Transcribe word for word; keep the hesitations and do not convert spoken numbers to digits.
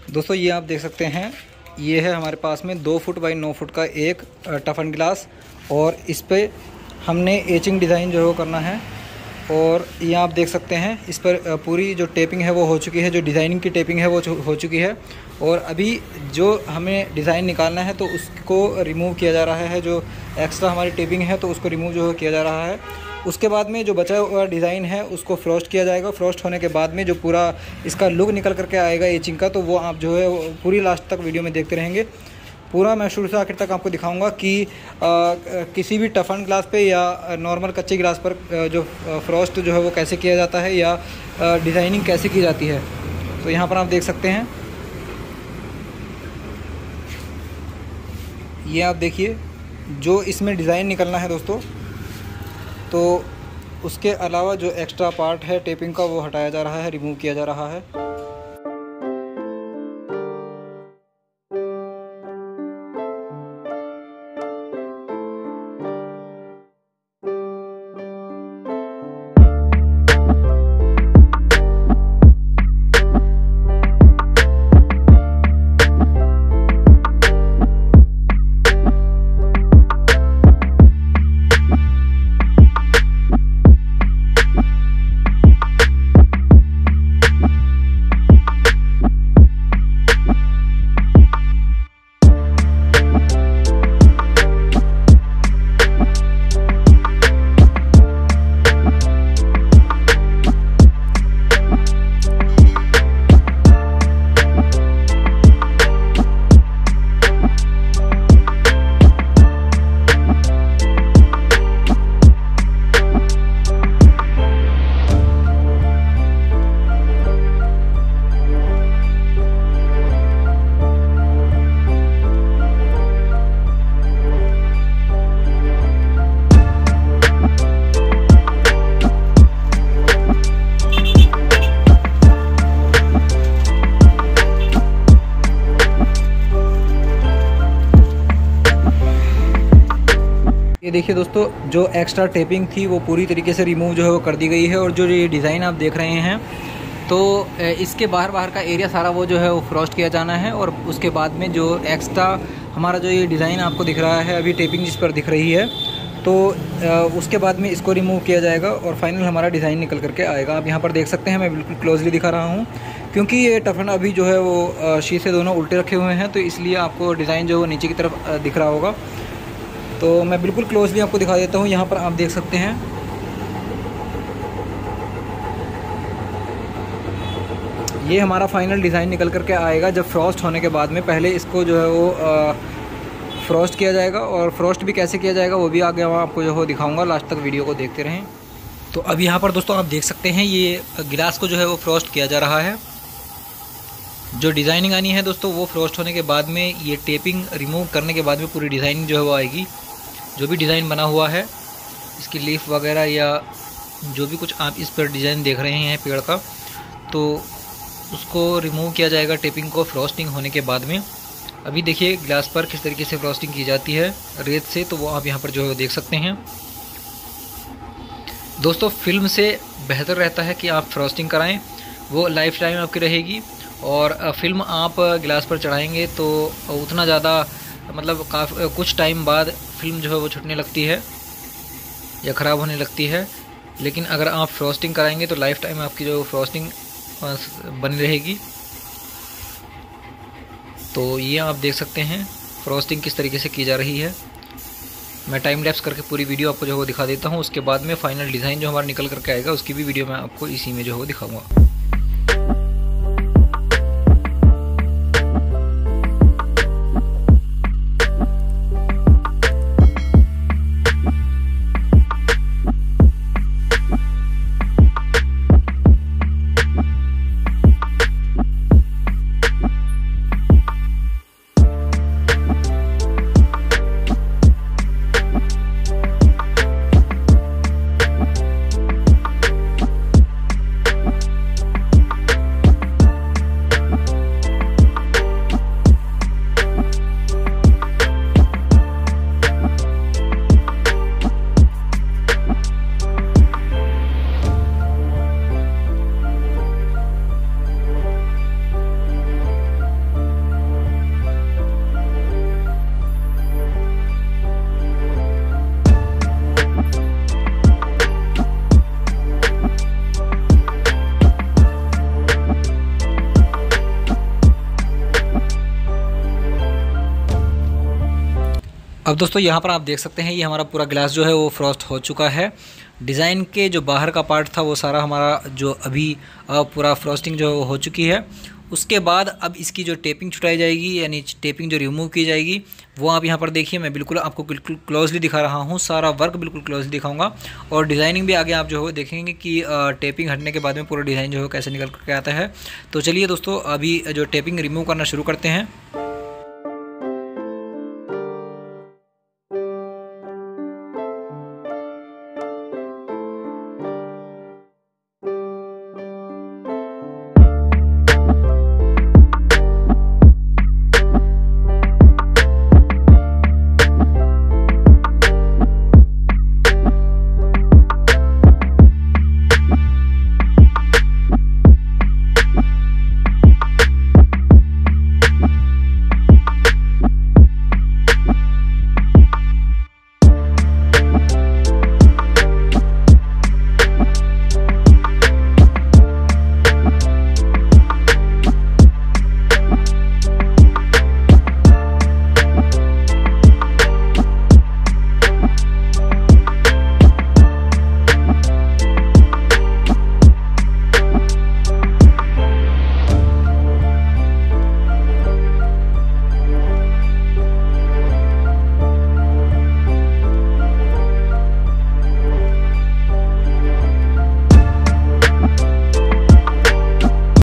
दोस्तों ये आप देख सकते हैं, ये है हमारे पास में दो फुट बाई नौ फुट का एक टफन गिलास, और इस पर हमने एचिंग डिज़ाइन जो है वो करना है। और ये आप देख सकते हैं, इस पर पूरी जो टेपिंग है वो हो चुकी है, जो डिज़ाइनिंग की टेपिंग है वो हो चुकी है। और अभी जो हमें डिज़ाइन निकालना है तो उसको रिमूव किया जा रहा है, जो एक्स्ट्रा हमारी टेपिंग है तो उसको रिमूव जो किया जा रहा है। उसके बाद में जो बचा हुआ डिज़ाइन है उसको फ्रॉस्ट किया जाएगा। फ्रॉस्ट होने के बाद में जो पूरा इसका लुक निकल करके आएगा एचिंग का, तो वो आप जो है पूरी लास्ट तक वीडियो में देखते रहेंगे। पूरा मैं शुरू से आखिर तक आपको दिखाऊंगा कि आ, किसी भी टफन ग्लास पे या नॉर्मल कच्चे ग्लास पर जो फ्रॉस्ट जो है वो कैसे किया जाता है या डिज़ाइनिंग कैसे की जाती है। तो यहाँ पर आप देख सकते हैं, ये आप देखिए जो इसमें डिज़ाइन निकलना है दोस्तों, तो उसके अलावा जो एक्स्ट्रा पार्ट है टेपिंग का वो हटाया जा रहा है, रिमूव किया जा रहा है। ये देखिए दोस्तों, जो एक्स्ट्रा टेपिंग थी वो पूरी तरीके से रिमूव जो है वो कर दी गई है। और जो ये डिज़ाइन आप देख रहे हैं, तो इसके बाहर बाहर का एरिया सारा वो जो है वो फ्रॉस्ट किया जाना है। और उसके बाद में जो एक्स्ट्रा हमारा जो ये डिज़ाइन आपको दिख रहा है, अभी टेपिंग जिस पर दिख रही है, तो उसके बाद में इसको रिमूव किया जाएगा और फाइनल हमारा डिज़ाइन निकल करके आएगा। आप यहाँ पर देख सकते हैं, मैं बिल्कुल क्लोजली दिखा रहा हूँ, क्योंकि ये टफन अभी जो है वो शीशे दोनों उल्टे रखे हुए हैं, तो इसलिए आपको डिज़ाइन जो है वो नीचे की तरफ दिख रहा होगा। तो मैं बिल्कुल क्लोजली आपको दिखा देता हूँ। यहाँ पर आप देख सकते हैं, ये हमारा फाइनल डिज़ाइन निकल करके आएगा जब फ्रॉस्ट होने के बाद में। पहले इसको जो है वो आ, फ्रॉस्ट किया जाएगा, और फ्रॉस्ट भी कैसे किया जाएगा वो भी आगे आपको जो है दिखाऊंगा। लास्ट तक वीडियो को देखते रहें। तो अब यहाँ पर दोस्तों आप देख सकते हैं, ये गिलास को जो है वो फ्रॉस्ट किया जा रहा है। जो डिज़ाइनिंग आनी है दोस्तों, वो फ्रॉस्ट होने के बाद में, ये टेपिंग रिमूव करने के बाद में पूरी डिज़ाइनिंग जो है वो आएगी। जो भी डिज़ाइन बना हुआ है, इसकी लीफ वगैरह या जो भी कुछ आप इस पर डिज़ाइन देख रहे हैं पेड़ का, तो उसको रिमूव किया जाएगा टेपिंग को फ्रॉस्टिंग होने के बाद में। अभी देखिए ग्लास पर किस तरीके से फ्रॉस्टिंग की जाती है रेत से, तो वो आप यहाँ पर जो है देख सकते हैं। दोस्तों फिल्म से बेहतर रहता है कि आप फ्रॉस्टिंग कराएं, वो लाइफ टाइम आपकी रहेगी। और फिल्म आप गिलास पर चढ़ाएंगे तो उतना ज़्यादा मतलब काफ़ी कुछ टाइम बाद फिल्म जो है वो छूटने लगती है या ख़राब होने लगती है। लेकिन अगर आप फ्रॉस्टिंग कराएंगे तो लाइफ टाइम आपकी जो फ्रॉस्टिंग बनी रहेगी। तो ये आप देख सकते हैं फ्रॉस्टिंग किस तरीके से की जा रही है। मैं टाइम लैप्स करके पूरी वीडियो आपको जो है वो दिखा देता हूँ। उसके बाद में फाइनल डिज़ाइन जो हमारा निकल करके आएगा उसकी भी वीडियो मैं आपको इसी में जो है वो दिखाऊँगा। अब दोस्तों यहाँ पर आप देख सकते हैं ये हमारा पूरा ग्लास जो है वो फ्रॉस्ट हो चुका है। डिज़ाइन के जो बाहर का पार्ट था वो सारा हमारा जो अभी पूरा फ्रॉस्टिंग जो है वो हो चुकी है। उसके बाद अब इसकी जो टेपिंग छुटाई जाएगी, यानी टेपिंग जो रिमूव की जाएगी, वो आप यहाँ पर देखिए। मैं बिल्कुल आपको बिल्कुल क्लोजली दिखा रहा हूँ, सारा वर्क बिल्कुल क्लोजली दिखाऊंगा और डिज़ाइनिंग भी आगे आप जो है देखेंगे कि टेपिंग हटने के बाद में पूरा डिज़ाइन जो है कैसे निकल कर आता है। तो चलिए दोस्तों अभी जो टेपिंग रिमूव करना शुरू करते हैं।